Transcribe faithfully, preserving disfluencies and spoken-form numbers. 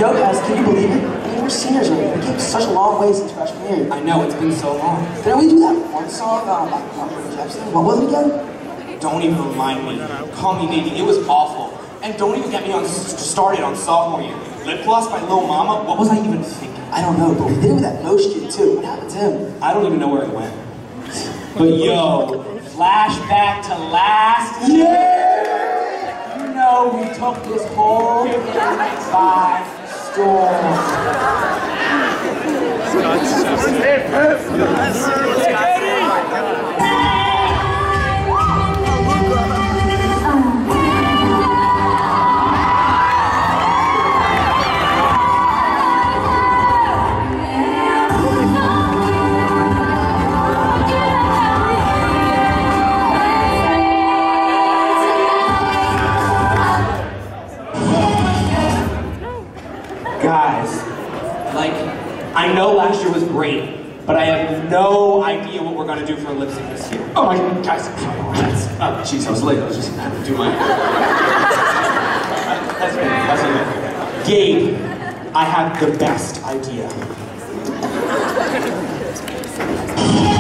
Yo, guys, can you believe it? I mean, we're seniors already. We came such a long way since freshman year. I know, it's been so long. Didn't we do that one song, um, like, Jefferson? What was it again? Don't even remind me. Call me maybe. It was awful. And don't even get me on started on sophomore year. Lip gloss by Lil Mama? What was I even thinking? I don't know, but we did it with that Mosh kid too. What happened to him? I don't even know where he went. But yo, flashback to last year! You know, we took this whole thing by storm. Guys, like, I know last year was great, but I have no idea what we're gonna do for Lipsync this year. Oh my God, guys, that's, oh jeez, I was late, I was just having to do my... That's good, that's good. Gabe, I have the best idea.